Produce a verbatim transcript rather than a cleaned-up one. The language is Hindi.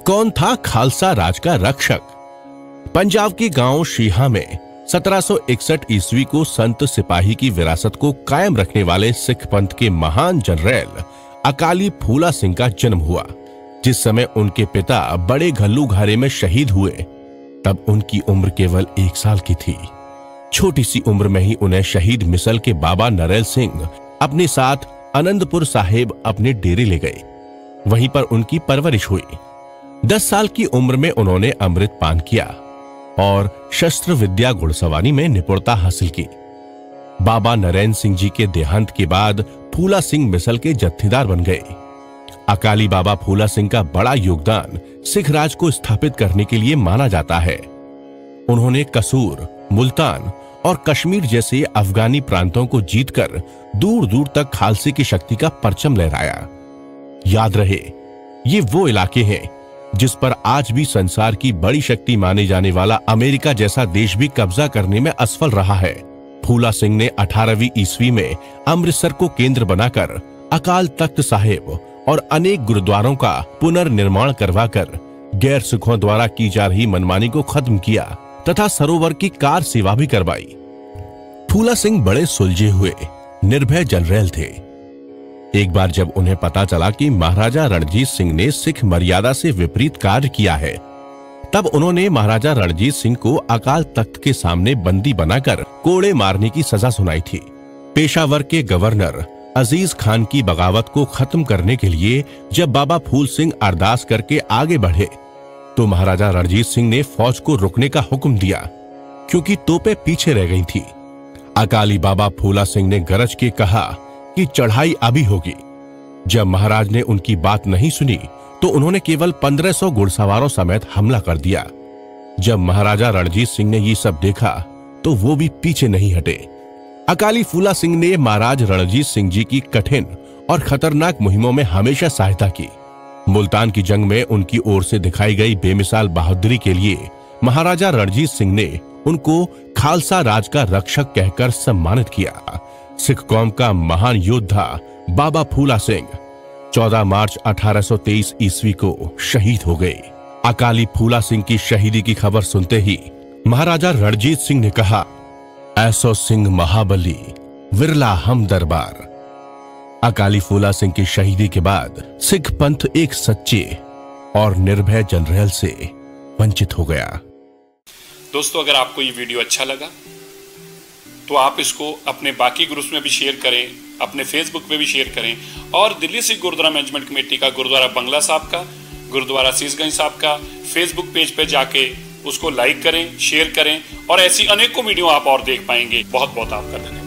कौन था खालसा राज का रक्षक? पंजाब के गांव शीहा में सत्रह सौ इकसठ ईस्वी को संत सिपाही की विरासत को कायम रखने वाले सिख पंथ के महान जनरल अकाली फूला सिंह का जन्म हुआ। जिस समय उनके पिता बड़े घल्लू घारे में शहीद हुए, तब उनकी उम्र केवल एक साल की थी। छोटी सी उम्र में ही उन्हें शहीद मिसल के बाबा नरैल सिंह अपने साथ आनंदपुर साहिब अपने डेरे ले गए। वहीं पर उनकी परवरिश हुई। दस साल की उम्र में उन्होंने अमृत पान किया और शस्त्र विद्या घुड़सवारी में निपुणता हासिल की। बाबा नरैन सिंह जी के देहांत के बाद फूला सिंह मिसल के जत्थेदार बन गए। अकाली बाबा फूला सिंह का बड़ा योगदान सिख राज को स्थापित करने के लिए माना जाता है। उन्होंने कसूर, मुल्तान और कश्मीर जैसे अफगानी प्रांतों को जीतकर दूर दूर तक खालसे की शक्ति का परचम लहराया। याद रहे, ये वो इलाके हैं जिस पर आज भी संसार की बड़ी शक्ति माने जाने वाला अमेरिका जैसा देश भी कब्जा करने में असफल रहा है। फूला सिंह ने अठारहवीं ईस्वी में अमृतसर को केंद्र बनाकर अकाल तख्त साहिब और अनेक गुरुद्वारों का पुनर्निर्माण करवाकर गैर सिखों द्वारा की जा रही मनमानी को खत्म किया तथा सरोवर की कार सेवा भी करवाई। फूला सिंह बड़े सुलझे हुए निर्भय जनरल थे। एक बार जब उन्हें पता चला कि महाराजा रणजीत सिंह ने सिख मर्यादा से विपरीत कार्य किया है, तब उन्होंने महाराजा रणजीत सिंह को अकाल तख्त के सामने बंदी बनाकर कोड़े मारने की सजा सुनाई थी। पेशावर के गवर्नर अजीज खान की बगावत को खत्म करने के लिए जब बाबा फूल सिंह अरदास करके आगे बढ़े, तो महाराजा रणजीत सिंह ने फौज को रुकने का हुक्म दिया, क्योंकि तोपें पीछे रह गई थी। अकाली बाबा फूला सिंह ने गरज के कहा कि चढ़ाई अभी होगी। जब महाराज ने उनकी बात नहीं सुनी, तो उन्होंने केवल पंद्रह सौ घुड़सवारों समेत हमला कर दिया। जब महाराजा रणजीत सिंह ने ये सब देखा, तो वो भी पीछे नहीं हटे। अकाली फूला सिंह ने महाराज रणजीत सिंह जी की कठिन और खतरनाक मुहिमों में हमेशा सहायता की। मुल्तान की जंग में उनकी ओर से दिखाई गई बेमिसाल बहादुरी के लिए महाराजा रणजीत सिंह ने उनको खालसा राज का रक्षक कहकर सम्मानित किया। सिख कौम का महान योद्धा बाबा फूला सिंह चौदह मार्च अठारह सौ तेईस ईस्वी को शहीद हो गए। अकाली फूला सिंह की शहीदी की खबर सुनते ही महाराजा रणजीत सिंह ने कहा, ऐसो सिंह महाबली विरला हम दरबार। अकाली फूला सिंह की शहीदी के बाद सिख पंथ एक सच्चे और निर्भय जनरल से वंचित हो गया। दोस्तों, अगर आपको ये वीडियो अच्छा लगा तो आप इसको अपने बाकी ग्रुप्स में भी शेयर करें, अपने फेसबुक पे भी शेयर करें, और दिल्ली सिख गुरुद्वारा मैनेजमेंट कमेटी का गुरुद्वारा बंगला साहब का, गुरुद्वारा शीशगंज साहब का फेसबुक पेज पे जाके उसको लाइक करें, शेयर करें, और ऐसी अनेकों वीडियो आप और देख पाएंगे। बहुत बहुत आपका धन्यवाद।